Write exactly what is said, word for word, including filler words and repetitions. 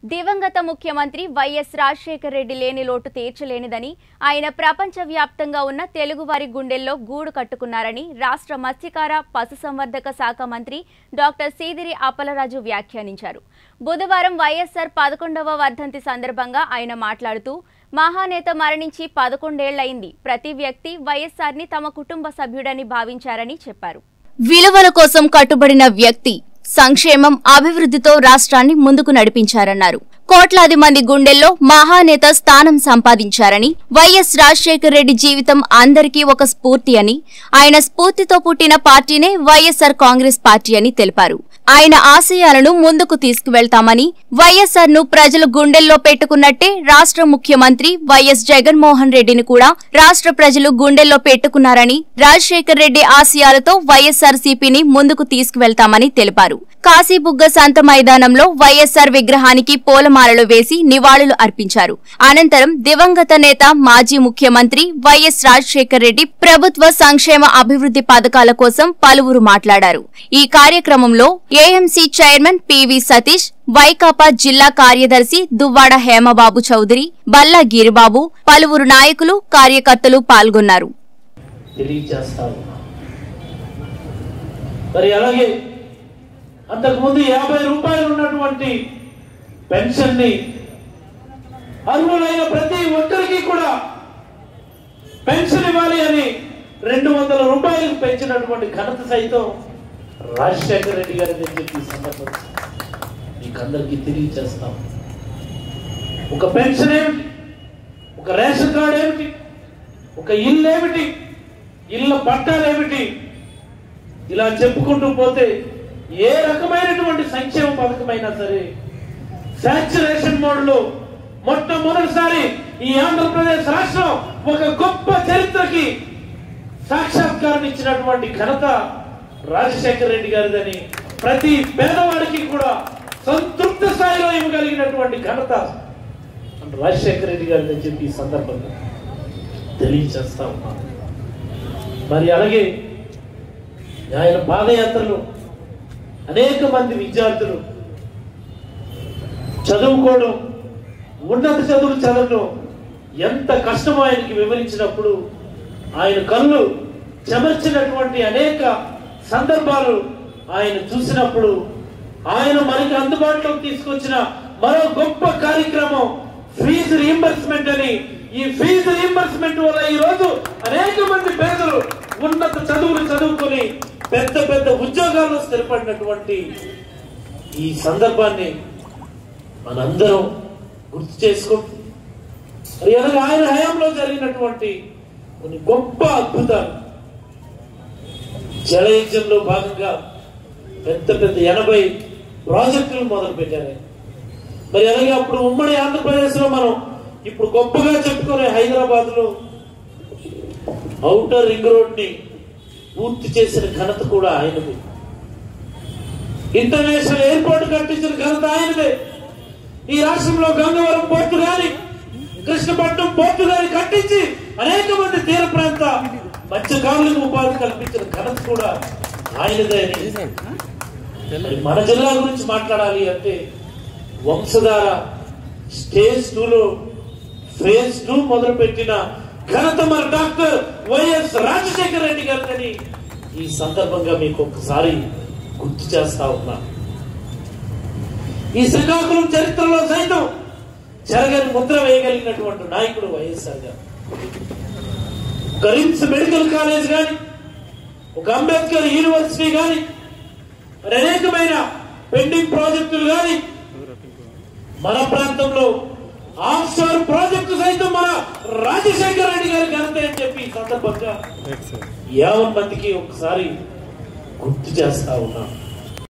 దివంగత ముఖ్యమంత్రి వైఎస్ రాజశేఖర రెడ్డి లేని లోటు తీర్చలేనిదని ఆయన ప్రపంచవ్యాప్తంగా ఉన్న తెలుగువారి గుండెల్లో గూడు కట్టుకున్నారని రాష్ట్ర మత్స్యకార పశుసంవర్ధక శాఖ మంత్రి డాక్టర్ సీదిరి అప్పలరాజు వ్యాఖ్యానించారు. బుధవారం వైఎస్ఆర్ పదకొండవ వర్ధంతి సందర్భంగా ఆయన మాట్లాడుతూ మహానేత మరణించి పదకొండేళ్లయింది. ప్రతి వ్యక్తి వైఎస్ఆర్ని తమ కుటుంబ సభ్యుడని భావించారని చెప్పారు. విలువల కోసం కట్టుబడిన వ్యక్తి సంక్షేమం అభివృద్ధితో రాష్ట్రాన్ని ముందుకు నడిపించారన్నారు. కోట్లాది మంది గుండెల్లో మహానేత స్థానం సంపాదించారని, వైఎస్ రాజశేఖర రెడ్డి జీవితం అందరికీ ఒక స్ఫూర్తి అని, ఆయన స్ఫూర్తితో పుట్టిన పార్టీనే వైఎస్ఆర్ కాంగ్రెస్ పార్టీ అని తెలిపారు. ఆయన ఆశయాలను ముందుకు తీసుకువెళ్తామని, వైఎస్ఆర్ ను ప్రజలు గుండెల్లో పెట్టుకున్నట్టే రాష్ట్ర ముఖ్యమంత్రి వైఎస్ జగన్మోహన్ రెడ్డిని కూడా రాష్ట్ర ప్రజలు గుండెల్లో పెట్టుకున్నారని, రాజశేఖర రెడ్డి ఆశయాలతో వైఎస్ఆర్ సీపీని ముందుకు తీసుకువెళ్తామని తెలిపారు. కాశీబుగ్గ సంత మైదానంలో వైఎస్ఆర్ విగ్రహానికి పూలమాలలు వేసి నివాళులు అర్పించారు. అనంతరం దివంగత నేత మాజీ ముఖ్యమంత్రి వైఎస్ రాజశేఖర రెడ్డి ప్రభుత్వ సంక్షేమ అభివృద్ధి పథకాల కోసం పలువురు మాట్లాడారు. ఈ కార్యక్రమంలో AMC chairman PV Satish, Vaikapa జిల్లా కార్యదర్శి దువ్వాడ హేమబాబు చౌదరి, బల్లా గిరిబాబు, పలువురు నాయకులు, కార్యకర్తలు పాల్గొన్నారు. అంతకుముందు యాభై రూపాయలు ఉన్నటువంటి పెన్షన్ ని అర్హులైన ప్రతి ఒక్కరికి కూడా పెన్షన్ ఇవ్వాలి అని రెండు వందల రూపాయలకు పెంచినటువంటి ఘనత సైతం రాజశేఖర రెడ్డి గారి దగ్గరికి సందర్భంగా మీకు అందరికీ తెలియజేస్తాం. ఒక పెన్షన్ ఏమిటి, ఒక రేషన్ కార్డు ఏమిటి, ఒక ఇల్లు ఏమిటి, ఇళ్ళ పట్టాలు ఏమిటి, ఇలా చెప్పుకుంటూ పోతే ఏ రకమైనటువంటి సంక్షేమ పథకమైనా సరే సాచురేషన్ మోడ్ లో మొట్టమొదటిసారి ఈ ఆంధ్రప్రదేశ్ రాష్ట్రం ఒక గొప్ప చరిత్రకి సాక్షాత్కారం ఇచ్చినటువంటి ఘనత రాజశేఖర రెడ్డి గారిదని, ప్రతి పేదవాడికి కూడా సంతృప్త స్థాయిలో ఇవ్వగలిగినటువంటి ఘనత రాజశేఖర రెడ్డి గారిని చెప్పి ఈ సందర్భంగా తెలియజేస్తా ఉన్నాను. మరి అలాగే ఆయన పాదయాత్రలో అనేక మంది విద్యార్థులు చదువుకోవడం, ఉన్నత చదువులు చదవడం ఎంత కష్టమో ఆయనకి వివరించినప్పుడు ఆయన కళ్ళు చెమర్చినటువంటి అనేక సందర్భాలు ఆయన చూసినప్పుడు ఆయన మనకి అందుబాటులోకి తీసుకొచ్చిన మరో గొప్ప కార్యక్రమం ఫీజు రీయింబర్స్మెంట్ అని. ఈ ఫీజు రీయింబర్స్మెంట్ వల్ల ఈ రోజు అనేక మంది పేదలు ఉన్నత చదువులు చదువుకొని పెద్ద పెద్ద ఉద్యోగాల్లో స్థిరపడినటువంటి ఈ సందర్భాన్ని మనందరం గుర్తు చేసుకుంటూ మరి అలాగే ఆయన హయాంలో జరిగినటువంటి కొన్ని గొప్ప అద్భుతాలు, జలయజ్ఞంలో భాగంగా పెద్ద పెద్ద ఎనభై ప్రాజెక్టులు మొదలు పెట్టారు. మరి అలాగే అప్పుడు ఉమ్మడి ఆంధ్రప్రదేశ్ లో మనం ఇప్పుడు గొప్పగా చెప్పుకునే హైదరాబాద్ లో ఔటర్ రింగ్ రోడ్ ని పూర్తి చేసిన ఘనత కూడా ఆయనది. ఇంటర్నేషనల్ ఎయిర్పోర్ట్ కట్టించిన ఘనత ఆయనదే. ఈ రాష్ట్రంలో గంగవరం పోర్టు గాని, కృష్ణపట్నం పోర్టు గాని కట్టించి అనేక మంది తీర ప్రాంత మత్స్యకారులకు ఉపాధి కల్పించిన ఘనత కూడా ఆయనదే. మన జిల్లా గురించి మాట్లాడాలి అంటే వంశధార స్టేజ్ టూ లో ఫేజ్ టూ మొదలు పెట్టిన ఘనత మన డాక్టర్ వైఎస్ రాజశేఖర రెడ్డి గారిని ఈ సందర్భంగా మీకు ఒకసారి గుర్తు చేస్తా ఉన్నా. ఈ శ్రీకాకుళం చరిత్రలో సైతం జరగని ముద్ర వేయగలిగినటువంటి నాయకుడు వైఎస్ఆర్ గారు. ఒక రిమ్స్ మెడికల్ కాలేజ్ గాని, ఒక అంబేద్కర్ యూనివర్సిటీ గాని, మరి అనేకమైన పెండింగ్ ప్రాజెక్టులు గాని, మన ప్రాంతంలో ఆఫ్షోర్ ప్రాజెక్టు సైతం మన రాజశేఖర రెడ్డి గారి ఘనత అని చెప్పి ఈ సందర్భంగా యావన్ మందికి ఒకసారి గుర్తు చేస్తా ఉన్నాం.